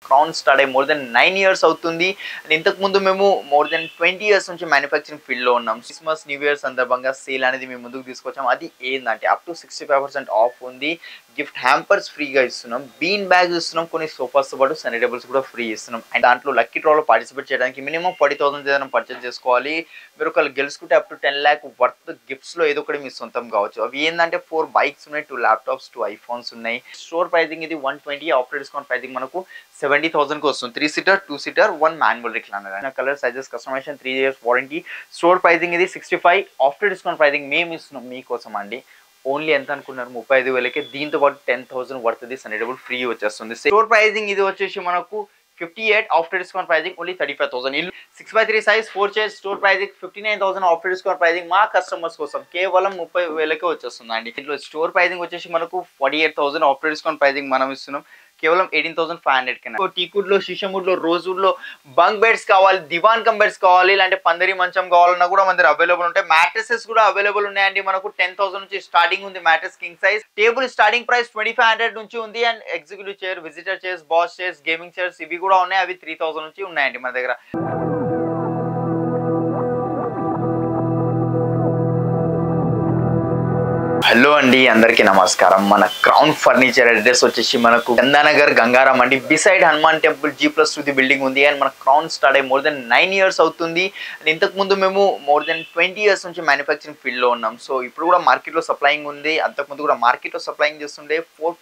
Crown start అయ్యి more than 9 years అవుతుంది. And ఇంతకు ముందు మేము మోర్ దెన్ 20 ఇయర్స్ నుంచి మ్యానుఫ్యాక్చరింగ్ ఫీల్డ్లో ఉన్నాం. క్రిస్మస్ న్యూ ఇయర్ సందర్భంగా సేల్ అనేది మేము ముందుకు తీసుకొచ్చాం. అది ఏంటంటే అప్ టు 65% ఆఫ్ ఉంది. గిఫ్ట్ హ్యాంపర్స్ ఫ్రీగా ఇస్తున్నాం, బీన్ బ్యాగ్స్ ఇస్తున్నాం, కొన్ని సోఫాస్తో పాటు సనీ టేబుల్స్ కూడా ఫ్రీ ఇస్తున్నాం. అండ్ దాంట్లో లక్కీ డ్రాలో పార్టిసిపేట్ చేయడానికి మినిమం 40,000 ఏదైనా పర్చేస్ చేసుకోవాలి. మీరు ఒకళ్ళు గెలుచుకుంటే అప్ టు 10 lakh వర్త్ గిఫ్ట్స్లో ఏదో ఒకటి మీ సొంతం కావచ్చు. అవి ఏంటంటే 4 బైక్స్ ఉన్నాయి, 2 ల్యాప్టాప్స్, 2 ఐఫోన్స్ ఉన్నాయి. స్టోర్ ప్రైజింగ్ ఇది 120, ఆఫ్టర్ డిస్కౌంట్ ప్రైజింగ్ మనకు 70,000కి వస్తుంది. 3 seater, 2 seater, 1 manual recliner. Colour sizes customization, 3 years warranty. Store pricing ఇది 65, ఆఫ్టర్ డిస్కౌంట్ ప్రైజింగ్ మేము ఇస్తున్నాం మీకోసం అండి. ఓన్లీ ఎంత అనుకున్నారు, 35,000కే. దీంతో పాటు 10,000 వర్తది సనీ టేబుల్ ఫ్రీ వచ్చేస్తుంది. స్టోర్ ప్రైజింగ్ ఇది వచ్చేసి మనకు 58, ఆఫ్టర్ డిస్కౌంట్ ప్రైజింగ్ ఓన్లీ 35,000. ఇల్లు 6x3 size 4 chairs, store pricing 59,000, after discount pricing మా కస్టమర్స్ కోసం కేవలం 30,000కే వచ్చేస్తుందండి. ఇంట్లో స్టోర్ ప్రైజింగ్ వచ్చేసి మనకు 48,000, ఆఫ్టర్ డిస్కౌంట్ ప్రైజింగ్ మనం ఇస్తున్నాం కేవలం 18,500 కి. టీకుడ్ లో, షీషముడ్ లో, రోజ్వుడ్ లో బంక్ బెడ్స్ కావాలి, దివాన్ కమ్ బెడ్స్ కావాలి, ఇలాంటి పందిరి మంచం కావాలన్నా కూడా మన దగ్గర అవైలబుల్ ఉంటాయి. మ్యాట్రెసెస్ కూడా అవైలబుల్ ఉన్నాయండి. మనకు 10,000 నుంచి స్టార్టింగ్ ఉంది mattress king size. Table starting price 2,500 నుంచి ఉంది. And executive chair, visitor chairs, boss chairs, gaming chairs ఇవి కూడా ఉన్నాయి. అవి 3,000 నుంచి ఉన్నాయండి మన దగ్గర. హలో అండి, అందరికీ నమస్కారం. మన క్రౌన్ ఫర్నిచర్ అడ్రస్ వచ్చేసి మనకు చందానగర్ గంగారాం అండి, beside Hanuman temple, G+2 building ఉంది. అండ్ మన క్రౌన్ స్టార్ట్ అయ్యి మోర్ దెన్ 9 ఇయర్స్ అవుతుంది. అండ్ ఇంతకు ముందు మేము మోర్ దెన్ 20 ఇయర్స్ నుంచి మ్యానుఫ్యాక్చరింగ్ ఫీల్డ్లో ఉన్నాం. సో ఇప్పుడు కూడా మార్కెట్లో సప్లయింగ్ ఉంది. అంతకుముందు కూడా మార్కెట్లో సప్లయింగ్ చేస్తుండే.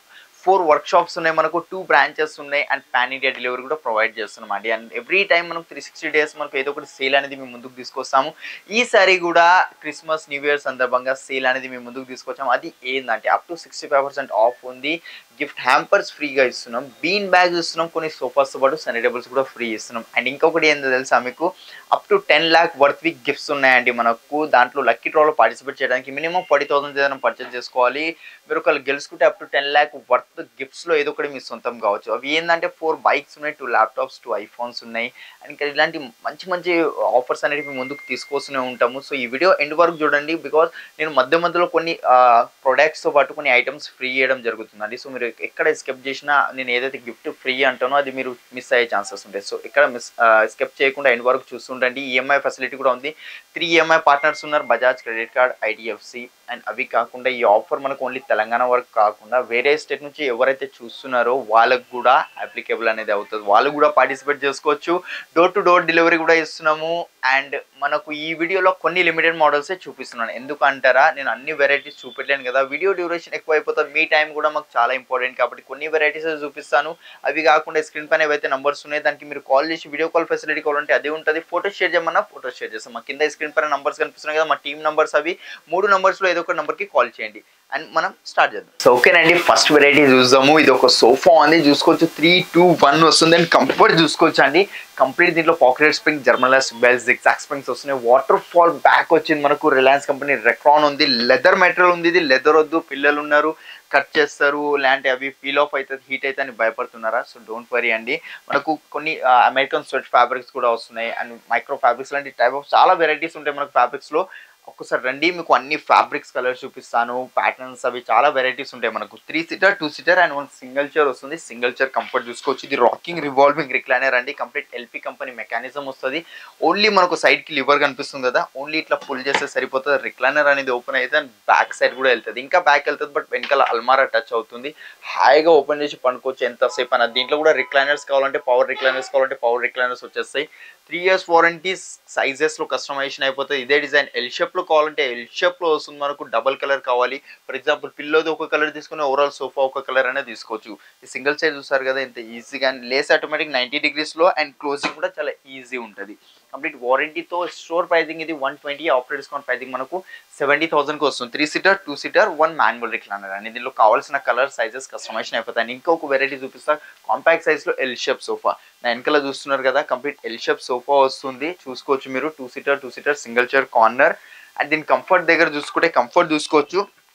4 వర్క్ షాప్స్ ఉన్నాయి మనకు, 2 బ్రాంచెస్ ఉన్నాయి. అండ్ పాన్ ఇండియా డెలివరీ కూడా ప్రొవైడ్ చేస్తున్నాం అండి. అండ్ ఎవ్రీ టైం మనకు 360 days మనకు ఏదో ఒకటి సేల్ అనేది మేము ముందుకు తీసుకొస్తాము. ఈసారి కూడా క్రిస్మస్ న్యూ ఇయర్ సందర్భంగా సేల్ అనేది మేము ముందుకు తీసుకొచ్చాము. అది ఏంటంటే అప్ టు 65% ఆఫ్ ఉంది. గిఫ్ట్ హ్యాంపర్స్ ఫ్రీగా ఇస్తున్నాం, బీన్ బ్యాగ్స్ ఇస్తున్నాం, కొన్ని సోఫాస్తో పాటు సనీ టేబుల్స్ కూడా ఫ్రీ ఇస్తున్నాం. అండ్ ఇంకొకటి ఏంటో తెలుసా మీకు, up to 10 lakh worth gifts ఉన్నాయండి మనకు. దాంట్లో లక్కీ డ్రాలో పార్టిసిపేట్ చేయడానికి మినిమం 40,000 ఏదైనా పర్చేస్ చేసుకోవాలి. మీరు ఒకళ్ళు గెలుచుకుంటే అప్ టు 10 lakh వర్త్ గిఫ్ట్స్లో ఏదో ఒకటి మీ సొంతం కావచ్చు. అవి ఏంటంటే 4 బైక్స్ ఉన్నాయి, 2 ల్యాప్టాప్స్, 2 ఐఫోన్స్ ఉన్నాయి. అండ్ ఇంకా ఇలాంటి మంచి మంచి ఆఫర్స్ అనేవి మేము ముందుకు తీసుకొస్తూనే ఉంటాము. సో ఈ వీడియో ఎండ్ వరకు చూడండి, బికాజ్ నేను మధ్యలో కొన్ని ప్రొడక్ట్స్తో పాటు కొన్ని ఐటమ్స్ ఫ్రీ చేయడం జరుగుతుందండి. సో మీరు ఎక్కడ స్కిప్ చేసినా నేను ఏదైతే గిఫ్ట్ ఫ్రీ అంటానో అది మీరు మిస్ అయ్యే ఛాన్సెస్ ఉంటాయి. సో ఇక్కడ స్కిప్ చేయకుండా ఎండ్ వరకు చూస్తుండండి. ఈఎంఐ ఫెసిలిటీ కూడా ఉంది. 3 EMI పార్ట్నర్స్ ఉన్నారు, Bajaj credit card, IDFC. And అవి కాకుండా ఈ ఆఫర్ మనకు ఓన్లీ తెలంగాణ వరకు కాకుండా వేరే స్టేట్ నుంచి ఎవరైతే చూస్తున్నారో వాళ్ళకు కూడా అప్లికేబుల్ అనేది అవుతుంది. వాళ్ళు కూడా పార్టిసిపేట్ చేసుకోవచ్చు. డోర్ టు డోర్ డెలివరీ కూడా ఇస్తున్నాము. అండ్ మనకు ఈ వీడియోలో కొన్ని లిమిటెడ్ మోడల్సే చూపిస్తున్నాను. ఎందుకంటారా, నేను అన్ని వెరైటీస్ చూపెట్టలేను కదా, వీడియో డ్యూరేషన్ ఎక్కువ అయిపోతుంది. మీ టైం కూడా మాకు చాలా ఇంపార్టెంట్ కాబట్టి కొన్ని వెరైటీస్ చూపిస్తాను. అవి కాకుండా స్క్రీన్ పైన ఏవైతే నంబర్స్ ఉన్నాయో దానికి మీరు కాల్ చేసి వీడియో కాల్ ఫెసిలిటీ కావాలంటే అది ఉంటుంది. ఫోటో షేర్ చేయమన్నా ఫోటో షేర్ చేస్తాం. మా కింద స్క్రీన్ పైన నంబర్స్ కనిపిస్తున్నాయి కదా, మా టీమ్ నంబర్స్. అవి 3 నంబర్స్లో ఏదో ఒక నెంబర్కి కాల్ చేయండి. అండ్ మనం స్టార్ట్ చేద్దాం. సో ఓకేనండి, ఫస్ట్ వెరైటీ చూద్దాము. ఇది ఒక సోఫా ఉంది, చూసుకోవచ్చు. 3, 2, 1 వస్తుంది. అండ్ కంఫర్ట్ చూసుకోవచ్చు అండి. కంప్లీట్ దీంట్లో పాకెట్ స్ప్రింగ్, జర్మలస్ బెల్స్, జిగ్జాగ్ స్ప్రింగ్స్ వస్తున్నాయి. వాటర్ ఫాల్ బ్యాక్ వచ్చింది మనకు. రిలయన్స్ కంపెనీ రెక్రాన్ ఉంది. లెదర్ మెటీరియల్ ఉంది. ఇది లెదర్ వద్దు, పిల్లలు ఉన్నారు, కట్ చేస్తారు, లేదంటే అవి పీల్ ఆఫ్ అవుతుంది, హీట్ అయితే అని భయపడుతున్నారా? సో డోంట్ వరీ అండి. మనకు కొన్ని అమెరికన్ స్వెట్ ఫ్యాబ్రిక్స్ కూడా వస్తున్నాయి. అండ్ మైక్రో ఫ్యాబ్రిక్స్ లాంటి టైప్ ఆఫ్ చాలా వెరైటీస్ ఉంటాయి మనకు ఫ్యాబ్రిక్స్లో. ఒక్కసారి రండి, మీకు అన్ని ఫ్యాబ్రిక్స్ కలర్స్ చూపిస్తాను, ప్యాటర్న్స్, అవి చాలా వెరైటీస్ ఉంటాయి మనకు. 3 seater, 2 seater and 1 single chair వస్తుంది. సింగిల్ చైర్ కంఫర్ట్ చూసుకోవచ్చు. ఇది రాకింగ్ రివాల్వింగ్ రిక్లైనర్ అండి. కంప్లీట్ LP కంపెనీ మెకానిజం వస్తుంది. ఓన్లీ మనకు సైడ్కి లివర్ కనిపిస్తుంది కదా, ఓన్లీ ఇట్లా పుల్ చేస్తే సరిపోతుంది. రిక్లైనర్ అనేది ఓపెన్ అయితే బ్యాక్ సైడ్ కూడా వెళ్తుంది, ఇంకా బ్యాక్ వెళ్తుంది. బట్ వెనకాల అల్మారా టచ్ అవుతుంది. హాయిగా ఓపెన్ చేసి పనుకోవచ్చు ఎంతసేపు అన్నది. దీంట్లో కూడా రిక్లైనర్స్ కావాలంటే పవర్ రిక్లైనర్స్ కావాలంటే పవర్ రిక్లైనర్స్ వచ్చేస్తాయి. 3 years వారంటీ. సైజెస్లో కస్టమైజేషన్ అయిపోతుంది. ఇదే డిజైన్ ఎల్ షేప్లో కావాలంటే ఎల్ షేప్లో వస్తుంది మనకు. డబల్ కలర్ కావాలి, ఫర్ ఎగ్జాంపుల్ పిల్లోది ఒక కలర్ తీసుకుని ఓవరాల్ సోఫా ఒక కలర్ అనేది తీసుకోవచ్చు. ఈ సింగిల్ సైజ్ చూస్తారు కదా, ఇంత ఈజీగా. అండ్ లేస్ ఆటోమేటిక్ 90 degreesలో అండ్ క్లోజింగ్ కూడా చాలా ఈజీ ఉంటుంది. కంప్లీట్ వారంటీతో. స్టోర్ ప్రైజింగ్ ఇది 120, ఆఫ్టర్ డిస్కౌంట్ ప్రైజింగ్ మనకు 70,000కి వస్తుంది. 3 సీటర్, 2 సీటర్, 1 మాన్యువల్ రిక్లైనర్ అండి. దీనిలో కావాల్సిన కలర్, సైజెస్ కస్టమైజేషన్ అయిపోతాయి. ఇంకొక వెరైటీ చూపిస్తా, కాంపాక్ట్ సైజ్లో ఎల్ షేప్ సోఫా. నా వెనకాల చూస్తున్నారు కదా, కంప్లీట్ ఎల్ షేప్ సోఫా వస్తుంది. చూసుకోవచ్చు మీరు. 2 seater, 2 seater, single chair, corner. And దీని కంఫర్ట్ దగ్గర చూసుకుంటే కంఫర్ట్ చూసుకోవచ్చు.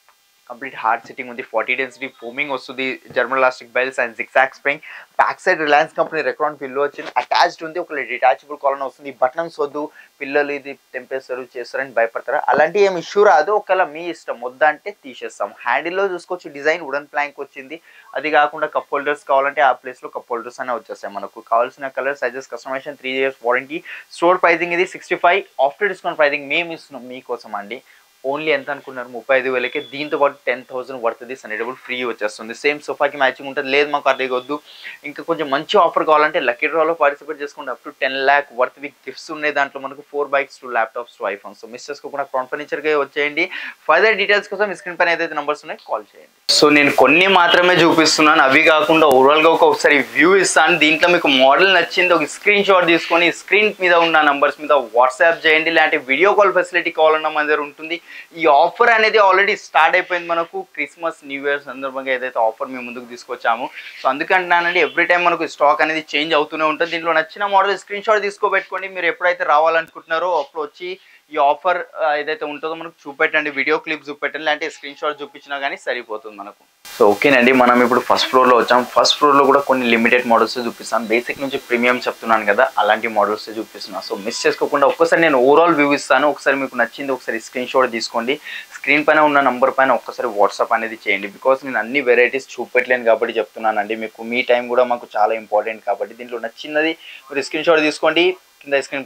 కంప్లీట్ హార్డ్ సిట్టింగ్ ఉంది, 40 డెన్సిటీ ఫోమింగ్ వస్తుంది, German elastic belts and zigzag spring. Back side Reliance company Recron pillow వచ్చింది, అటాచ్డ్ ఉంది. ఒక డిటాచబుల్ కాలన్ వస్తుంది. బటన్స్ వద్దు, పిల్లలు ఇది తెంపేస్తారు చేస్తారని భయపడతారా, అలాంటి ఏం ఇష్యూ రాదు. ఒకవేళ మీ ఇష్టం వద్దంటే తీసేస్తాం. హ్యాండిల్లో చూసుకోవచ్చు డిజైన్ వుడెన్ ప్లాంక్ వచ్చింది. అది కాకుండా కప్ హోల్డర్స్ కావాలంటే ఆ ప్లేస్లో కప్ హోల్డర్స్ అనే వచ్చేస్తాయి. మనకు కావాల్సిన colour sizes customization, 3 years warranty. Store pricing ఇది 65, ఆఫ్టర్ డిస్కౌంట్ ప్రైజింగ్ మేము ఇస్తున్నాం మీకోసం అండి. ఓన్లీ ఎంత అనుకున్నారు, 35,000కే. దీంతో పాటు 10,000 వర్తది సన్నిటబుల్ ఫ్రీ వచ్చేస్తుంది. సేమ్ సోఫాకి మ్యాచింగ్ ఉంటుంది. లేదు మాకు అది వద్దు, ఇంకా కొంచెం మంచి ఆఫర్ కావాలంటే లక్కీ డ్రాలో పార్టిసిపేట్ చేసుకుంటే అప్ టు 10 lakh వర్త్వి గిఫ్ట్స్ ఉన్నాయి. దాంట్లో మనకు 4 bikes, 2 laptops, 2 iPhones. So miss చేసుకోకుండా క్రౌన్ ఫర్నిచర్కి వచ్చేయండి. ఫర్దర్ డీటెయిల్స్ కోసం స్క్రీన్ పైన ఏదైతే నెంబర్స్ ఉన్నాయో కాల్ చేయండి. సో నేను కొన్ని మాత్రమే చూపిస్తున్నాను, అవి కాకుండా ఓవరాల్గా ఒకసారి వ్యూ ఇస్తాను. దీంట్లో మీకు మోడల్ నచ్చింది ఒక స్క్రీన్ షాట్ తీసుకొని స్క్రీన్ మీద ఉన్న నంబర్స్ మీద వాట్సాప్ చేయండి. ఇలాంటి వీడియో కాల్ ఫెసిలిటీ కావాలన్నా మన దగ్గర ఉంటుంది. ఈ ఆఫర్ అనేది ఆల్రెడీ స్టార్ట్ అయిపోయింది. మనకు క్రిస్మస్ న్యూ ఇయర్ సందర్భంగా ఏదైతే ఆఫర్ మేము ముందుకు తీసుకొచ్చాము, సో అందుకంటున్నానండి ఎవ్రీ టైం మనకు స్టాక్ అనేది చేంజ్ అవుతూనే ఉంటుంది. దీంట్లో నచ్చిన మోడల్ స్క్రీన్ షాట్ తీసుకోబెట్టుకోండి. మీరు ఎప్పుడైతే రావాలనుకుంటున్నారో అప్పుడు వచ్చి ఈ ఆఫర్ ఏదైతే ఉంటుందో మనకు చూపెట్టండి, వీడియో క్లిప్ చూపెట్టండి, లేదంటే స్క్రీన్ షాట్ చూపించినా కానీ సరిపోతుంది మనకు. సో ఓకేనండి, మనం ఇప్పుడు ఫస్ట్ ఫ్లోర్లో వచ్చాం. ఫస్ట్ ఫ్లోర్లో కూడా కొన్ని లిమిటెడ్ మోడల్స్ చూపిస్తాను. బేసిక్ నుంచి ప్రీమియం చెప్తున్నాను కదా, అలాంటి మోడల్స్ చూపిస్తున్నాను. సో మిస్ చేసుకోకుండా ఒక్కసారి నేను ఓవరాల్ వ్యూ ఇస్తాను. ఒకసారి మీకు నచ్చింది ఒకసారి స్క్రీన్ షాట్ తీసుకోండి. స్క్రీన్ పైన ఉన్న నంబర్ పైన ఒక్కసారి వాట్సాప్ అనేది చేయండి. బికాస్ నేను అన్ని వెరైటీస్ చూపెట్టలేను కాబట్టి చెప్తున్నానండి. మీకు మీ టైం కూడా మాకు చాలా ఇంపార్టెంట్ కాబట్టి దీంట్లో నచ్చినది మీరు స్క్రీన్ షాట్ తీసుకోండి. కింద స్క్రీన్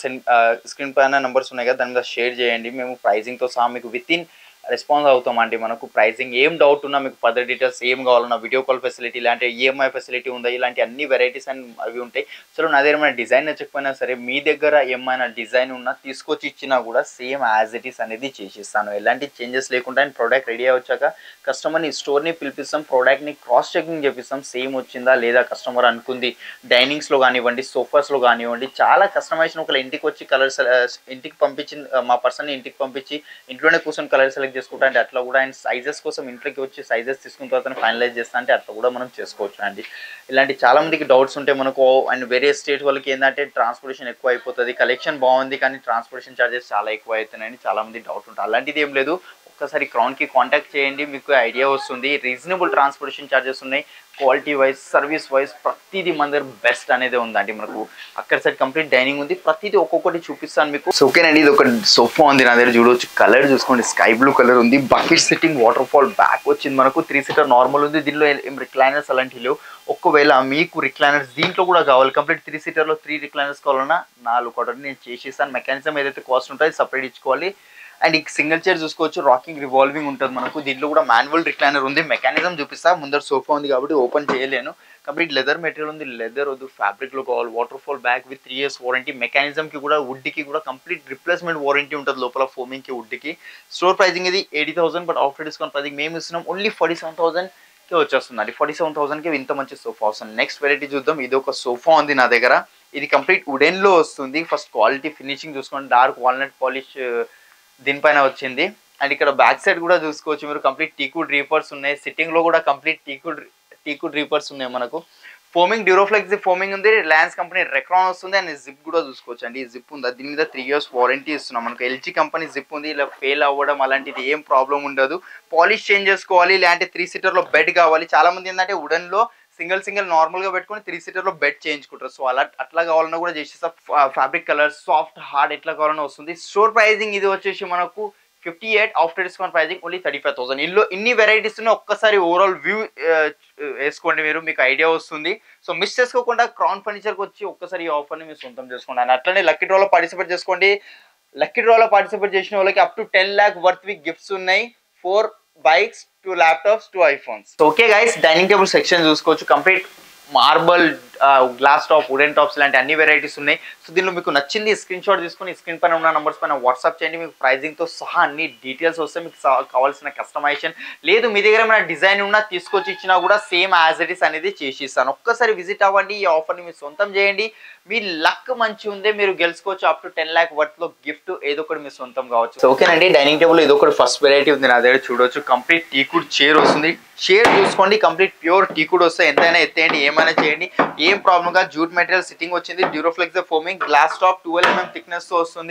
పైన నంబర్స్ ఉన్నాయి కదా, దాని మీద షేర్ చేయండి. మేము ప్రైజింగ్తో సహా మీకు వితిన్ రెస్పాన్స్ అవుతామండి. మనకు ప్రైజింగ్ ఏం డౌట్ ఉన్నా, మీకు ఫర్దర్ డీటెయిల్స్ ఏం కావాలన్నా, వీడియో కాల్ ఫెసిలిటీ, ఇలాంటి ఈఎంఐ ఫెసిలిటీ ఉందా, ఇలాంటి అన్ని వెరైటీస్ అండ్ అవి ఉంటాయి. సో నా దగ్గర ఏమైనా డిజైన్ నచ్చకపోయినా సరే, మీ దగ్గర ఏమైనా డిజైన్ ఉన్నా తీసుకొచ్చి ఇచ్చినా కూడా సేమ్ యాజ్ ఇట్ ఈస్ అనేది చేసిస్తాను. ఎలాంటి చేంజెస్ లేకుండా అండ్ ప్రోడక్ట్ రెడీ వచ్చాక కస్టమర్ని స్టోర్ని పిలిపిస్తాం, ప్రోడక్ట్ని క్రాస్ చెకింగ్ చేపిస్తాం, సేమ్ వచ్చిందా లేదా కస్టమర్ అనుకుంది. డైనింగ్స్లో కానివ్వండి, సోఫాస్లో కానివ్వండి, చాలా కస్టమైజేషన్. ఒకవేళ ఇంటికి వచ్చి కలర్స్ ఇంటికి పంపించి మా పర్సన్ని ఇంటికి పంపించి ఇంట్లోనే కూర్చొని కలర్ సెలెక్ట్ చేసుకుంటా అంటే అట్లా కూడా, అండ్ సైజెస్ కోసం ఇంట్లోకి వచ్చి సైజెస్ తీసుకున్న తర్వాత ఫైనలైజ్ చేస్తా అంటే అట్లా కూడా మనం చేసుకోవచ్చు అండి. ఇలాంటి చాలా మందికి డౌట్స్ ఉంటాయి మనకు. అండ్ వేరే స్టేట్ వాళ్ళకి ఏంటంటే ట్రాన్స్పోర్టేషన్ ఎక్కువ అయిపోతుంది, కలెక్షన్ బాగుంది కానీ ట్రాన్స్పోర్టేషన్ ఛార్జెస్ చాలా ఎక్కువ అవుతున్నాయని చాలా మంది డౌట్ ఉంటుంది. అలాంటిది ఏం లేదు, ఒక్కసారి క్రౌన్కి కాంటాక్ట్ చేయండి, మీకు ఐడియా వస్తుంది. రీజనబుల్ ట్రాన్స్పోర్టేషన్ ఛార్జెస్ ఉన్నాయి. క్వాలిటీ వైజ్, సర్వీస్ వైజ్ ప్రతిదీ మన దగ్గర బెస్ట్ అనేది ఉందండి. మనకు అక్కడ సైడ్ కంప్లీట్ డైనింగ్ ఉంది, ప్రతిదీ ఒక్కొక్కటి చూపిస్తాను మీకు. సో ఓకేనండి, ఇది ఒక సోఫా ఉంది నా దగ్గర, చూడవచ్చు. కలర్ చూసుకోండి, స్కై బ్లూ కలర్ ఉంది. Bucket sitting waterfall back వచ్చింది మనకు. 3 seater నార్మల్ ఉంది. దీనిలో రిక్లైనర్స్ అలాంటివి లేవు. ఒకవేళ మీకు రిక్లైనర్స్ దీంట్లో కూడా కావాలి, కంప్లీట్ 3 seaterలో 3 రిక్లైనర్స్ కావాలన్నా 4 కొట్టండి, నేను చేసేస్తాను. మెకానిజం ఏదైతే కాస్ట్ ఉంటుందో సపరేట్ ఇచ్చుకోవాలి. అండ్ ఈ సింగిల్ చైర్ చూసుకోవచ్చు, రాకింగ్ రివాల్వింగ్ ఉంటుంది మనకు. దీంట్లో కూడా మాన్యువల్ రిక్లైనర్ ఉంది. మెకానిజం చూపిస్తా, ముందర సోఫా ఉంది కాబట్టి ఓపెన్ చేయలేను. కంప్లీట్ లెదర్ మెటీరియల్ ఉంది, లెదర్ వద్దు ఫ్యాబ్రిక్లో కావాలి. Waterfall back with 3 years warranty. మెకానిజంకి కూడా వుడ్కి కూడా కంప్లీట్ రిప్లేస్మెంట్ వారంటీ ఉంటుంది లోపల, ఫోమింగ్కి వుడ్కి. స్టోర్ ప్రైజింగ్ ఇది 80,000, బట్ ఆఫ్టర్ డిస్కౌంట్ ప్రైజింగ్ మేము ఇస్తున్నాం ఓన్లీ 47,000కి వచ్చేస్తుందండి. 47,000కి ఇంత మంచి సోఫా వస్తుంది. నెక్స్ట్ వెరైటీ చూద్దాం. ఇది ఒక సోఫా ఉంది నా దగ్గర. ఇది కంప్లీట్ వుడెన్లో వస్తుంది. ఫస్ట్ క్వాలిటీ ఫినిషింగ్ చూసుకోండి, డార్క్ వాల్నట్ పాలిష్ దీనిపైన వచ్చింది. అండ్ ఇక్కడ బ్యాక్ సైడ్ కూడా చూసుకోవచ్చు మీరు, కంప్లీట్ టీకుడ్ రీపర్స్ ఉన్నాయి. సిట్టింగ్ లో కూడా కంప్లీట్ టీకుడ్ రీపర్స్ ఉన్నాయి మనకు. ఫోమింగ్ డ్యూరోఫ్లెక్స్ ఫోమింగ్ ఉంది. రిలయన్స్ కంపెనీ రెక్రాన్ వస్తుంది. అండ్ జిప్ కూడా చూసుకోవచ్చు అండి, ఈ జిప్ ఉంది. దీని మీద 3 years వారంటీ ఇస్తున్నాం మనకు. ఎల్జీ కంపెనీ జిప్ ఉంది. ఇలా ఫెయిల్ అవ్వడం అలాంటిది ఏం ప్రాబ్లం ఉండదు. పాలిష్ చేంజ్ చేసుకోవాలి, లేదంటే 3 seaterలో బెడ్ కావాలి. చాలా మంది ఏంటంటే వుడెన్ లో సింగిల్ నార్మల్గా పెట్టుకుని 3 seaterలో బెడ్ చేయించుకుంటారు. సో అట్లా కావాలన్నా కూడా చేసేస్తా. ఫ్యాబ్రిక్ కలర్ సాఫ్ట్ హార్డ్ ఎట్లా కావాలన్నా వస్తుంది. స్టోర్ ప్రైజింగ్ ఇది వచ్చేసి మనకు 58, ఆఫ్టర్ డిస్కౌంట్ ప్రైజింగ్ ఓన్లీ 35,000. ఇన్ని వెరైటీస్ ఉన్నాయి. ఒక్కసారి ఓవరాల్ వ్యూ వేసుకోండి మీరు, మీకు ఐడియా వస్తుంది. సో మిస్ చేసుకోకుండా క్రౌన్ ఫర్నిచర్కి వచ్చి ఒక్కసారి ఈ ఆఫర్ని మీరు సొంతం చేసుకోండి. అండ్ అట్లనే లక్కీ డ్రాలో పార్టిసిపేట్ చేసుకోండి. లక్కీ డ్రాలో పార్టిసిపేట్ చేసిన వాళ్ళకి అప్ టు 10 lakh వర్త్వి గిఫ్ట్స్ ఉన్నాయి. 4 bikes, 2 laptops, 2 iPhones. So okay guys, dining table section చూసుకోవచ్చు. Complete marble, glass top, wooden tops లాంటి అన్ని వెరైటీస్ ఉన్నాయి. సో దీనిలో మీకు నచ్చింది స్క్రీన్ షాట్ తీసుకొని స్క్రీన్ పైన ఉన్న నంబర్స్ పైన వాట్సాప్ చేయండి. మీకు ప్రైజింగ్తో సహా అన్ని డీటెయిల్స్ వస్తాయి. మీకు కావాల్సిన కస్టమైజేషన్ లేదు, మీ దగ్గర ఏమైనా డిజైన్ ఉన్నా తీసుకొచ్చి ఇచ్చినా కూడా సేమ్ యాజ్ ఇట్ ఈస్ అనేది చేసి ఇస్తాను. ఒక్కసారి విజిట్ అవ్వండి, ఈ ఆఫర్ని మీరు సొంతం చేయండి. మీ లక్ మంచి ఉందే, మీరు గెలుచుకోవచ్చు అప్ టు 10 lakh వర్త్లో గిఫ్ట్ ఏదో ఒకటి మీరు సొంతం కావచ్చు. సో ఓకేనండి, డైనింగ్ టేబుల్ ఇది ఒకటి ఫస్ట్ వెరైటీ ఉంది నా దగ్గర, చూడవచ్చు. కంప్లీట్ టీకుడ్ చైర్ వస్తుంది. చైర్ చూసుకోండి, కంప్లీట్ ప్యూర్ టీకుడ్ వస్తాయి. ఎంతైనా ఎత్తేయండి, ఏమైనా చేయండి, ఏం ప్రాబ్లం గా. జూట్ మెటీరియల్ సిట్టింగ్ వచ్చింది. Duroflex foaming, glass top 12 mm thickness తో వస్తుంది.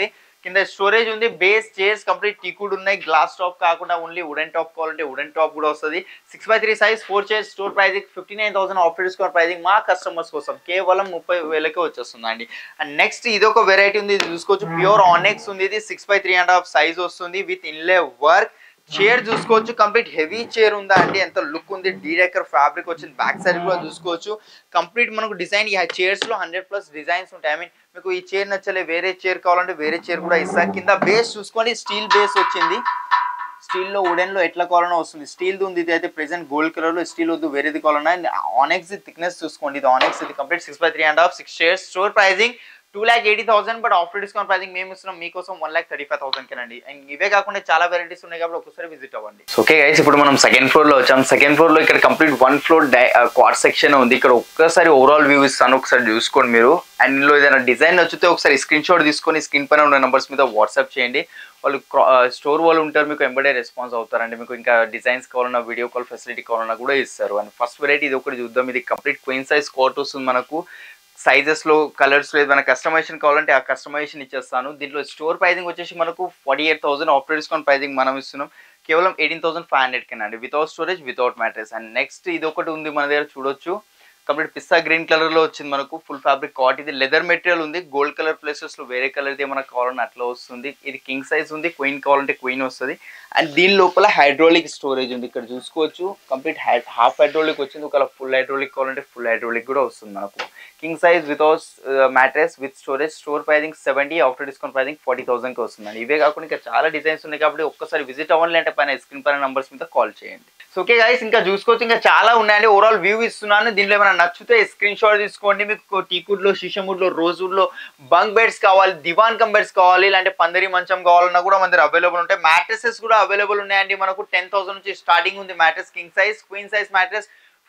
కింద స్టోరేజ్ ఉంది. బేస్ చైర్స్ కంప్లీట్ టీకుడ్ ఉన్నాయి. గ్లాస్ టాప్ కాకుండా ఓన్లీ వుడెన్ టాప్ కావాలంటే వుడెన్ టాప్ కూడా వస్తుంది. 6x3 size 4 chairs. Store pricing 59,000 offer discount pricing మా కస్టమర్స్ కోసం కేవలం 30,000కే వచ్చేస్తుందండి. అండ్ నెక్స్ట్ ఇది ఒక వెరైటీ ఉంది, ఇది చూసుకోవచ్చు. ప్యూర్ ఆనెక్స్ ఉంది. ఇది 6x3.5 సైజ్ వస్తుంది విత్ ఇన్లే వర్క్. చైర్ చూసుకోవచ్చు, కంప్లీట్ హెవీ చైర్ ఉందా అండి, ఎంత లుక్ ఉంది. డీడెకర్ ఫ్యాబ్రిక్ వచ్చింది. బ్యాక్ సైడ్ కూడా చూసుకోవచ్చు. కంప్లీట్ మనకు డిజైన్ ఈ చైర్స్ లో 100+ డిజైన్స్ ఉంటాయి. ఐ మీన్ మీకు ఈ చైర్ నచ్చలే వేరే చైర్ కావాలంటే వేరే చైర్ కూడా ఇస్తారు. కింద బేస్ చూసుకోండి, స్టీల్ బేస్ వచ్చింది. స్టీల్ లో వుడెన్ లో ఎట్లా కావాలన్నా వస్తుంది. స్టీల్ ఉంది, ఇది అయితే ప్రెసెంట్ గోల్డ్ కలర్ లో. స్టీల్ వద్దు వేరేది కావాలన్నా. ఆనెక్స్ థిక్నెస్ చూసుకోండి, ఇది ఆనెక్స్. ఇది complete 6x3.5 6 chairs. Store pricing 2,80,000, but offer discount pricing మేము ఇస్తున్నాం మీకోసం 1,35,000 కేనండి. అండ్ ఇవే కాకుండా చాలా వెరైటీస్ ఉన్నాయి కాబట్టి ఒకసారి విజిట్ అవ్వండి. ఓకే గైస్, ఇప్పుడు మనం సెకండ్ ఫ్లోర్ లో వచ్చాం. సెకండ్ ఫ్లోర్ లో ఇక్కడ కంప్లీట్ 1 ఫ్లోర్ క్వాడ్ సెక్షన్ ఉంది. ఇక్కడ ఒక్కసారి ఓవరాల్ వ్యూ ఇస్తాను, ఒకసారి చూసుకోండి మీరు. అండ్ ఇందులో ఏదైనా డిజైన్ నచ్చితే ఒకసారి స్క్రీన్ షాట్ తీసుకొని స్క్రీన్ పైన ఉన్న నెంబర్స్ మీద వాట్సాప్ చేయండి. వాళ్ళు స్టోర్ వాళ్ళు ఉంటారు, మీకు ఎంబడే రెస్పాన్స్ అవుతారండి. మీకు ఇంకా డిజైన్స్ కావాలన్నా వీడియో కాల్ ఫెసిలిటీ కావాలన్నా కూడా ఇస్తారు. అండ్ ఫస్ట్ వెరైటీ ఇది ఒకటి చూద్దాం. ఇది కంప్లీట్ క్వీన్ సైజ్ కోట్ వస్తుంది మనకు. సైజెస్ లో కలర్స్ లో ఏదైనా కస్టమైజేషన్ కావాలంటే ఆ కస్టమైజేషన్ ఇచ్చేస్తాను. దీంట్లో స్టోర్ ప్రైజింగ్ వచ్చేసి మనకు 48,000 ఆఫర్ డిస్కౌంట్ ప్రైజింగ్ మనం ఇస్తున్నాం కేవలం 18,500 కేనండి, without storage without mattress. And next ఇది ఒకటి ఉంది మన దగ్గర చూడొచ్చు. కంప్లీట్ పిస్తా గ్రీన్ కలర్ లో వచ్చింది మనకు. Full fabric cot. ఇది లెదర్ మెటీరియల్ ఉంది. గోల్డ్ కలర్ ప్లేసెస్ లో వేరే కలర్ ఏమైనా కావాలన్నా అట్లా వస్తుంది. ఇది కింగ్ సైజ్ ఉంది. క్వీన్ కావాలంటే క్వీన్ వస్తుంది. అండ్ దీని లోపల హైడ్రాలిక్ స్టోరేజ్ ఉంది, ఇక్కడ చూసుకోవచ్చు. కంప్లీట్ హాఫ్ హైడ్రాలిక్ వచ్చింది. ఒకవేళ ఫుల్ హైడ్రాలిక్ కావాలంటే ఫుల్ హైడ్రాలిక్ కూడా వస్తుంది మనకు. King size without mattress with storage. Store pricing 70, after discount pricing 40,000కి వస్తుందండి. ఇవే కాకుండా ఇంకా చాలా డిజైన్స్ ఉన్నాయి కాబట్టి ఒక్కసారి విజిట్ అవ్వాలి అంటే పైన స్క్రీన్ పైన నంబర్స్ మీద కాల్ చేయండి. సో ఓకే గైస్, ఇంకా చూసుకోవచ్చు, ఇంకా చాలా ఉన్నాయండి. ఓవరాల్ వ్యూ ఇస్తున్నాను. దీంట్లో ఏమైనా నచ్చితే స్క్రీన్ షాట్ తీసుకోండి. మీకు టీకుడ్ లో, షిషముడ్ లో, రోజ్వుడ్ లో బంక్ బెడ్స్ కావాలి, దివాన్ కమ్ బెడ్స్ కావాలి, ఇలాంటి పందిరి మంచం కావాలన్నా కూడా మన దగ్గర అవైలబుల్ ఉంటాయి. మ్యాట్రెసెస్ కూడా అవైలబుల్ ఉన్నాయండి. మనకు 10,000 నుంచి స్టార్టింగ్ ఉంది mattress. King size, queen size mattress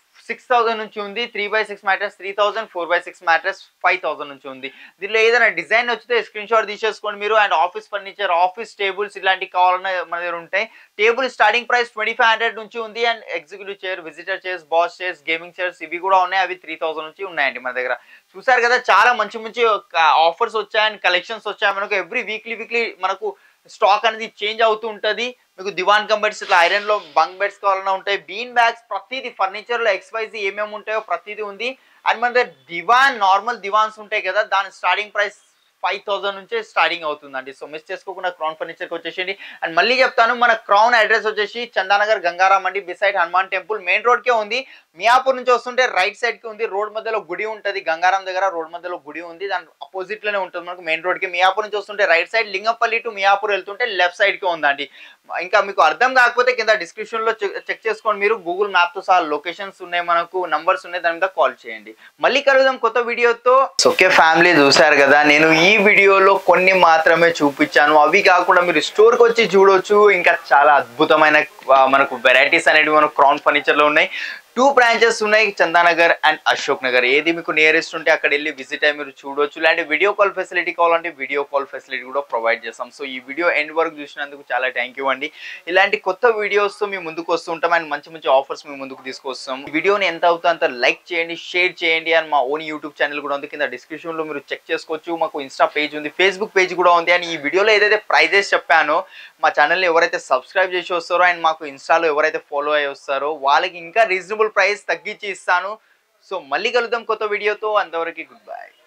6,000 నుంచి ఉంది. 3x6 మ్యాట్రెస్ 3,000, 4x6 మ్యాట్రెస్ 5,000 నుంచి ఉంది. దీనిలో ఏదైనా డిజైన్ వచ్చితే స్క్రీన్ షాట్ తీసేసుకోండి మీరు. And office furniture, office tables ఇలాంటివి కావాలన్నా మన దగ్గర ఉంటాయి. టేబుల్ స్టార్టింగ్ ప్రైస్ 2,500 నుంచి ఉంది. And executive chair, visitor chairs, boss chairs, gaming chairs ఇవి కూడా ఉన్నాయి. అవి 3,000 నుంచి ఉన్నాయండి మన దగ్గర. చూసారు కదా, చాలా మంచి మంచి ఆఫర్స్ వచ్చాయి అండ్ కలెక్షన్స్ వచ్చాయి మనకు. ఎవ్రీ వీక్లీ మనకు స్టాక్ అనేది చేంజ్ అవుతూ ఉంటుంది. మీకు దివాన్ కమ్ బెడ్స్, ఇట్లా ఐరన్ లో బంక్ బెడ్స్ కావాలన్నా ఉంటాయి. బీన్ బ్యాగ్స్, ప్రతిదీ ఫర్నిచర్ లో XYZ ఏమేమి ఉంటాయో ప్రతిదీ ఉంది. అండ్ మన దగ్గర దివాన్, నార్మల్ దివాన్స్ ఉంటాయి కదా, దాని స్టార్టింగ్ ప్రైస్ 5,000 నుంచే స్టార్టింగ్ అవుతుందండి. సో మిస్ చేసుకోకుండా క్రౌన్ ఫర్నిచర్కి వచ్చేసింది. అండ్ మళ్ళీ చెప్తాను, మన క్రౌన్ అడ్రస్ వచ్చేసి చందానగర్ గంగారాం మండి బిసైడ్ హనుమాన్ టెంపుల్, మెయిన్ రోడ్కే ఉంది. మియాపూర్ నుంచి వస్తుంటే రైట్ సైడ్ కి ఉంది. రోడ్ మధ్యలో గుడి ఉంటుంది, గంగారాం దగ్గర రోడ్ మధ్యలో గుడి ఉంది. దాని అపోజిట్ లోనే ఉంటుంది మనకు మెయిన్ రోడ్ కి. మియాపూర్ నుంచి వస్తుంటే right side, Lingampally to Miyapur వెళ్తుంటే లెఫ్ట్ సైడ్ కి ఉందండి. ఇంకా మీకు అర్థం కాకపోతే కింద డిస్క్రిప్షన్ లో చెక్ చేసుకోండి మీరు. గూగుల్ మ్యాప్ తో సహా లొకేషన్స్ ఉన్నాయి, మనకు నంబర్స్ ఉన్నాయి, దాని మీద కాల్ చేయండి. మళ్ళీ కలుద్దాం కొత్త వీడియోతో. ఓకే ఫ్యామిలీ, చూసారు కదా, నేను ఈ వీడియోలో కొన్ని మాత్రమే చూపించాను. అవి కాకుండా మీరు స్టోర్ కి వచ్చి చూడొచ్చు. ఇంకా చాలా అద్భుతమైన మనకు వెరైటీస్ అనేవి మనకు క్రౌన్ ఫర్నిచర్ లో ఉన్నాయి. 2 బ్రాంచెస్ ఉన్నాయి, చందానగర్ అండ్ అశోక్ నగర్. ఏది మీకు నియరెస్ట్ ఉంటే అక్కడ వెళ్ళి విజిట్ అయ్యి మీరు చూడొచ్చు. ఇలాంటి వీడియో కాల్ ఫెసిలిటీ కావాలంటే వీడియో కాల్ ఫెసిలిటీ కూడా ప్రొవైడ్ చేస్తాం. సో ఈ వీడియో ఎండ్ వరకు చూసినందుకు చాలా థ్యాంక్ యూ అండి. ఇలాంటి కొత్త వీడియోస్తో మీ ముందుకు వస్తుంటాం అండ్ మంచి మంచి ఆఫర్స్ మీ ముందుకు తీసుకొస్తాం. ఈ వీడియోని ఎంత అవుతుందో అంత లైక్ చేయండి, షేర్ చేయండి. అండ్ మా ఓన్ యూట్యూబ్ ఛానల్ కూడా ఉంది, కింద డిస్క్రిప్షన్లో మీరు చెక్ చేసుకోవచ్చు. మాకు ఇన్స్టా పేజ్ ఉంది, ఫేస్బుక్ పేజ్ కూడా ఉంది. అండ్ ఈ వీడియోలో ఏదైతే ప్రైజెస్ చెప్పానో మా ఛానల్ని ఎవరైతే సబ్స్క్రైబ్ చేసి వస్తారో అండ్ మాకు ఇన్స్టాలో ఎవరైతే ఫాలో అయ్యి వస్తారో వాళ్ళకి ఇంకా రీజనబుల్ ప్రైస్ తగ్గించి ఇస్తాను. సో మళ్ళీ కలుద్దాం కొత్త వీడియోతో. అంతవరకు గుడ్ బై.